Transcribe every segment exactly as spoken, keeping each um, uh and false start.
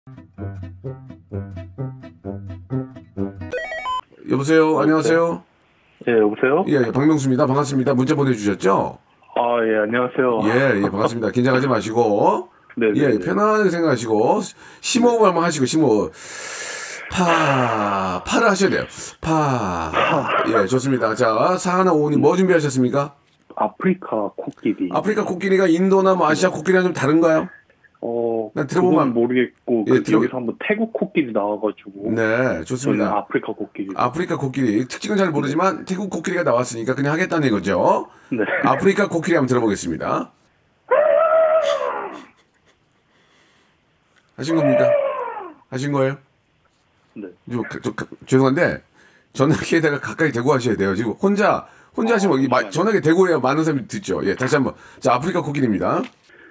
여보세요. 안녕하세요. 예, 여보세요? 예, 예, 박명수입니다. 반갑습니다. 문자 보내주셨죠? 아, 예, 안녕하세요. 예, 예, 반갑습니다. 긴장하지 마시고. 네, 예, 네. 편안하게 생각하시고. 심호흡 한번 하시고, 심호흡. 파, 파를 하셔야 돼요. 파. 예, 좋습니다. 자, 사하나 오님 뭐 준비하셨습니까? 아프리카 코끼리. 아프리카 코끼리가 인도나 뭐 아시아 코끼리랑 좀 다른가요? 어, 난 들어보면 그건 모르겠고, 예, 그 들어- 여기서 한번 태국 코끼리 나와가지고. 네, 저는 좋습니다. 아프리카 코끼리. 아프리카 코끼리. 특징은 잘 모르지만 태국 코끼리가 나왔으니까 그냥 하겠다는 이거죠. 네. 아프리카 코끼리 한번 들어보겠습니다. 하신 겁니까? 하신 거예요? 네. 저, 저, 저, 죄송한데 전화기에다가 가까이 대고 하셔야 돼요. 지금 혼자 혼자 하시면 이 마- 전화기 대고 해야 많은 사람이 듣죠. 예, 다시 한번. 자, 아프리카 코끼리입니다.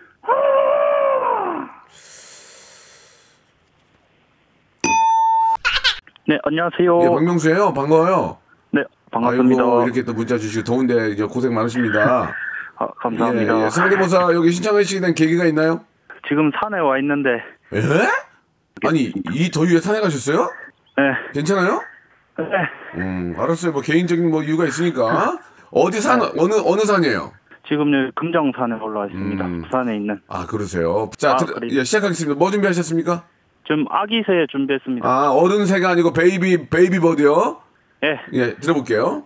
네, 안녕하세요. 예, 박명수예요. 반가워요. 네, 반갑습니다. 아이고, 이렇게 또 문자 주시고 더운데 이제 고생 많으십니다. 아, 감사합니다. 예, 예. 성대모사 여기 신청하시게 된 계기가 있나요? 지금 산에 와 있는데, 에? 아니, 이 더위에 산에 가셨어요? 네. 괜찮아요? 네. 음, 알았어요. 뭐 개인적인 뭐 이유가 있으니까. 어디 산, 어느, 어느 산이에요? 지금 여기 금정산에 올라와 있습니다. 음. 부산에 있는. 아, 그러세요. 자, 아, 들, 그래요? 예, 시작하겠습니다. 뭐 준비하셨습니까? 좀 아기새 준비했습니다. 아, 어른새가 아니고 베이비, 베이비 버드요? 예. 예, 들어볼게요.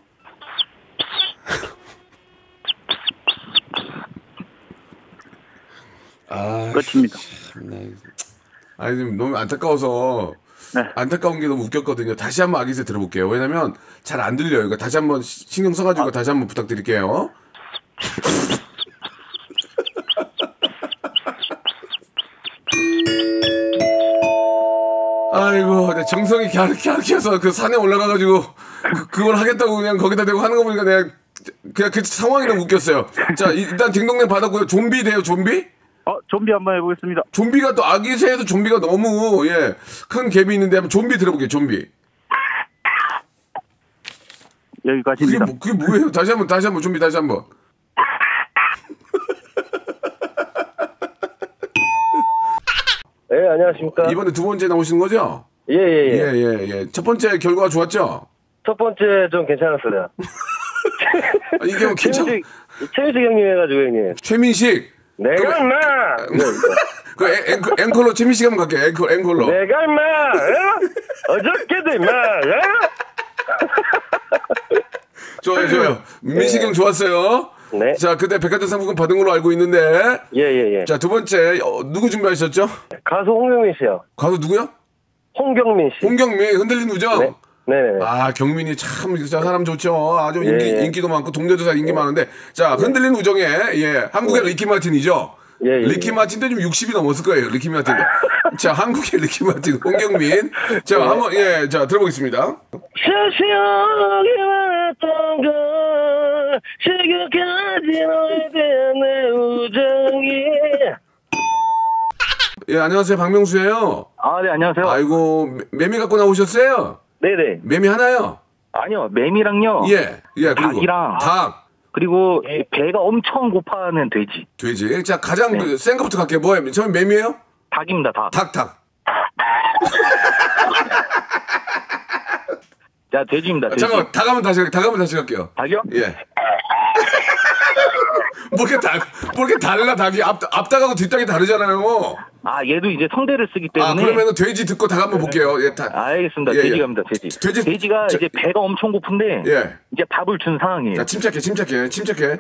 아, 끝입니다. 참나. 아니, 좀 너무 안타까워서. 네. 안타까운 게 너무 웃겼거든요. 다시 한번 아기새 들어볼게요. 왜냐면 잘 안 들려요. 이거 다시 한번 시- 신경 써가지고 다시 한번 부탁드릴게요. 아이고, 내 정성이 갸륵갸륵해서 그 산에 올라가가지고 그, 그걸 하겠다고 그냥 거기다 대고 하는 거 보니까 내가 그냥 그 상황이 너무 웃겼어요. 자, 일단 딩동댕 받았고요. 좀비 돼요, 좀비? 어, 좀비 한번 해보겠습니다. 좀비가 또 아기 새에도 좀비가 너무 예 큰 갭이 있는데 한번 좀비 들어볼게요. 좀비. 그게 여기까지입니다. 뭐, 그게 뭐예요? 다시 한번 다시 한번 좀비 다시 한번. 네, 안녕하십니까. 이번에 두 번째 나오시는 거죠? 예, 예, 예. 예, 예, 예. 첫 번째 결과가 좋았죠? 첫 번째 좀 괜찮았어요. 아, 이게 뭐 괜찮. 최민식, 최민식 형님 해가지고 형님. 최민식. 내가 그럼- 임마! 네, 그 앵, 앵, 앵콜로 최민식 한번 갈게요. 앵콜 앵콜로. 내가 임마! 어? 어저께도 임마! 어? 좋아요, 좋아요. 민식 형 좋았어요. 네. 자, 그때 백화점 상품권 받은 걸로 알고 있는데. 예, 예, 예. 자, 두 번째 어, 누구 준비하셨죠? 가수 홍경민 씨요. 가수 누구요? 홍경민 씨. 홍경민 흔들린 우정. 네. 네네. 아, 경민이 참 진짜 사람 좋죠. 아주 인기, 예, 예. 인기도 많고 동료도 다 인기 많은데. 자, 흔들린 우정에 예, 한국의 리키 마틴이죠. 예, 예, 리키 예. 마틴도 좀 육십이 넘었을 거예요. 리키 마틴도. 자, 한국의 리키 마틴 홍경민. 자, 한번 예, 자 들어보겠습니다. 세상에 왔던 걸 지금까지 너에 대한 내 우정이. 예, 안녕하세요. 박명수예요. 아, 네, 안녕하세요. 아이고, 매- 매미 갖고 나오셨어요? 네네. 매미 하나요? 아니요, 매미랑요. 예. 예, 그리고 닭이랑. 닭, 그리고 배가 엄청 고파하는 돼지. 돼지. 자, 가장 네. 그 센 거부터 갈게요. 뭐예요? 처음 매미예요? 닭입니다, 닭. 닭, 닭. 자, 돼지입니다, 아, 돼지. 잠깐만, 닭 하면 다시, 닭 하면 다시 갈게요. 닭이요? 예. 뭐 이렇게 달, 뭐 이렇게 달라, 닭이. 앞, 앞닭하고 뒷닭이 다르잖아요. 아, 얘도 이제 성대를 쓰기 때문에. 아, 그러면은 돼지 듣고 닭 한번 볼게요. 예, 닭. 알겠습니다. 예, 예. 돼지 갑니다, 돼지. 돼지- 가 저- 이제 배가 엄청 고픈데. 예. 이제 밥을 준 상황이에요. 자, 침착해, 침착해, 침착해.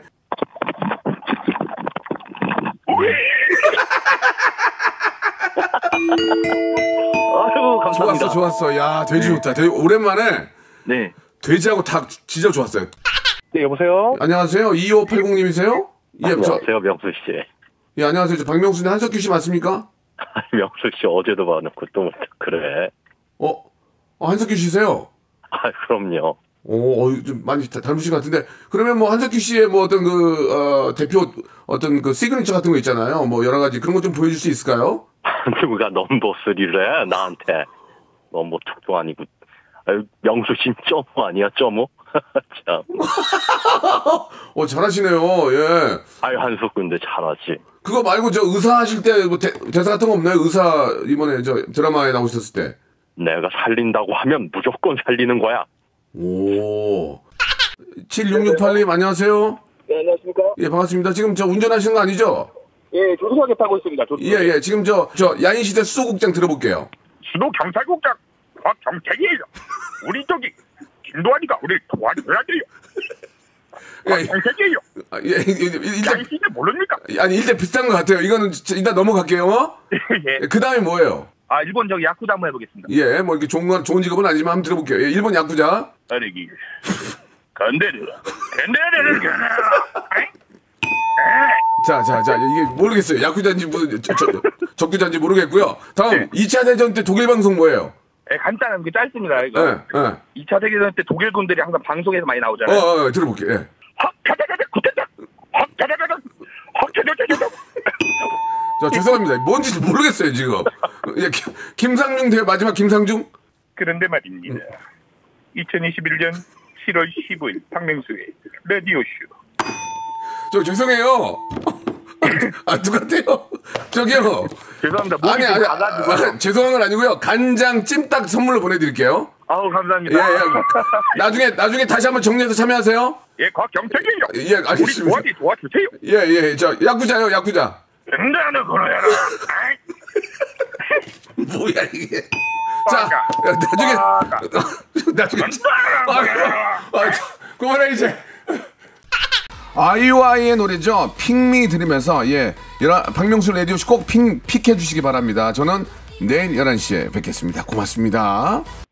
아이고, 감사합니다. 좋았어, 좋았어. 야, 돼지 좋다. 되게 오랜만에 네. 돼지하고 닭 진짜 좋았어요. 네, 여보세요? 안녕하세요. 이오팔공님이세요? 예, 저, 안녕하세요, 명수 씨. 예, 안녕하세요. 저 박명수님 한석규 씨 맞습니까? 명수 씨 어제도 봐놓고 또 그래. 어, 어 한석규 씨세요? 아, 그럼요. 오, 어, 좀 많이 다- 닮으신 것 같은데, 그러면 뭐 한석규 씨의 뭐 어떤 그, 어, 대표, 어떤 그 시그니처 같은 거 있잖아요. 뭐 여러 가지 그런 거 좀 보여줄 수 있을까요? 누가 넘버 쓰리를 해, 나한테. 넘버 투도 아니고. 아유, 명수 씨 점오 아니야, 점오? 참. 어, 잘하시네요. 예. 아유, 한석 근데 잘하지. 그거 말고 저 의사 하실 때 뭐 대사 같은 거 없나요? 의사 이번에 저 드라마에 나오셨을 때. 내가 살린다고 하면 무조건 살리는 거야. 오. 칠육육팔 님 안녕하세요. 네, 안녕하십니까? 예, 반갑습니다. 지금 저 운전하시는 거 아니죠? 예, 조수석에 타고 있습니다. 조수석. 예, 예. 지금 저, 저 야인시대 수도국장 들어볼게요. 수도 경찰국장 박경택이에요. 우리 저기 김도환이가 우리 도와줘야 돼요. 예, 경택이에요. 아, 예, 예, 일단, 야인시대 모릅니까? 아니, 일단 비슷한 것 같아요. 이거는 진짜 일단 넘어갈게요. 예. 그 다음에 뭐예요? 아, 일본 저기 야쿠자 한번 해보겠습니다. 예, 뭐 이렇게 좋은 건, 좋은 직업은 아니지만 한번 들어볼게요. 예, 일본 야쿠자. 아래기 건데르 건데르를 겨나라. 자, 자, 자, 이게 모르겠어요. 야쿠자인지 무슨, 저, 저, 적두자인지 모르겠고요. 다음, 네. 이 차 대전 때 독일 방송 뭐예요? 예, 간단한 게 짧습니다. 예, 이거 예. 이 차 대전 때 독일 군들이 항상 방송에서 많이 어, 나오잖아요. 어, 어, 들어볼게요. 예. 헉, 차차차차, 구태차, 헉, 차차차차, 헉, 차차차차. 자, 죄송합니다. 뭔지 모르겠어요, 지금. 예, 김- 김상중 대 마지막 김상중? 그런데 말입니다. 이천이십일 년 칠월 십오일 박명수의 라디오쇼. 저 죄송해요. 아, 누구한테요? 저기요. 죄송합니다. 목이 아니, 좀 아니, 가가지고. 아, 죄송한 건 아니고요. 간장 찜닭 선물로 보내드릴게요. 아우, 예, 감사합니다. 예. 나중에, 나중에 다시 한번 정리해서 참여하세요. 예, 곽경택이요. 예, 알겠습니다. 우리 도와주, 도와주세요. 예, 예. 저, 야구자요, 야구자. 응대하는 거로야. 뭐야, 이게. 자, 빠까. 나중에, 빠까. 나중에. 응대하는 거야. 아, 그만해, 이제. 아이오아이의 노래죠. 핑미 들으면서, 예. 박명수 라디오쇼 꼭 핑, 픽해 주시기 바랍니다. 저는 내일 열한 시에 뵙겠습니다. 고맙습니다.